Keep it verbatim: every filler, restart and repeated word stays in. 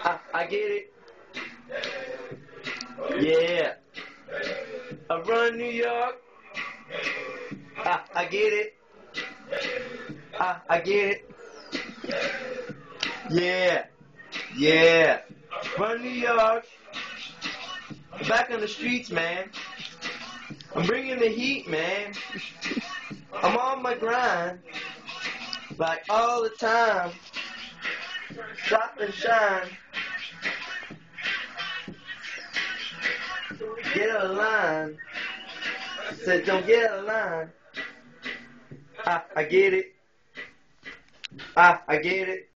I, I get it. Yeah. I run New York. I, I get it. I, I get it. Yeah. Yeah. Run New York. Back on the streets, man. I'm bringing the heat, man. I'm on my grind. Like all the time. Stop and shine. Get out of line. I said, don't get out of line. I, I get it. I, I get it.